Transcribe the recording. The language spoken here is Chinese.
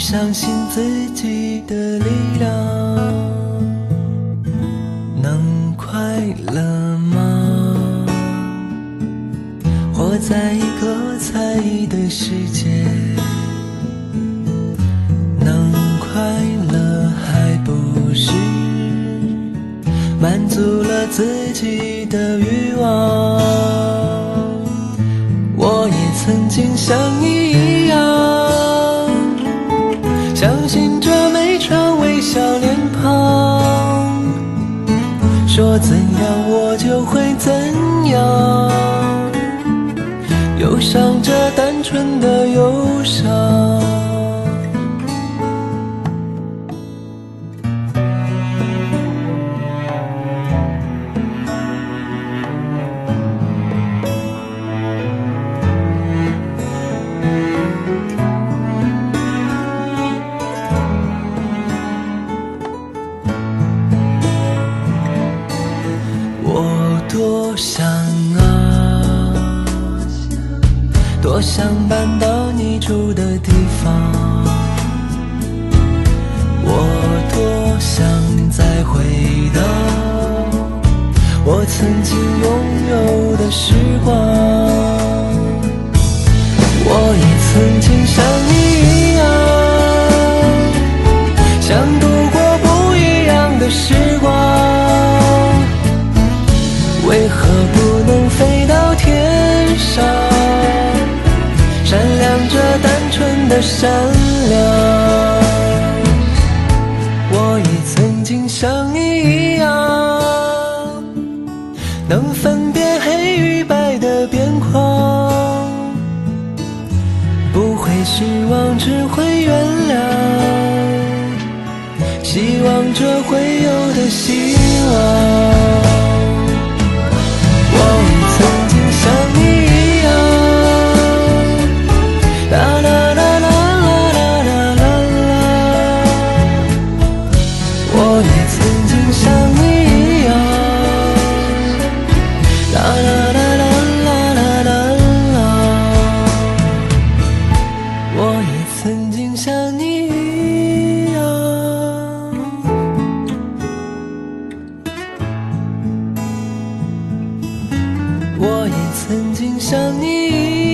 相信自己的力量，能快乐吗？活在一个猜疑的世界，能快乐还不是满足了自己的欲望？我也曾经像你一样，相信着每张微笑脸庞，说怎样我就会怎样，忧伤着单纯的忧伤。多想啊，多想搬到你住的地方，我多想再回到我曾经拥有的时光。我也曾经像你一样，想度过不一样的时光，为何不能飞到天上，闪亮着单纯的善良？我也曾经像你一样，能分辨黑与白的边框，不会失望，只会原谅，希望着会有的希望。我也曾经像你一样，啦啦啦啦啦啦啦啦，我也曾经像你一样，啦啦啦啦啦啦啦啦，我也曾经像你一样。我也曾经像你一样。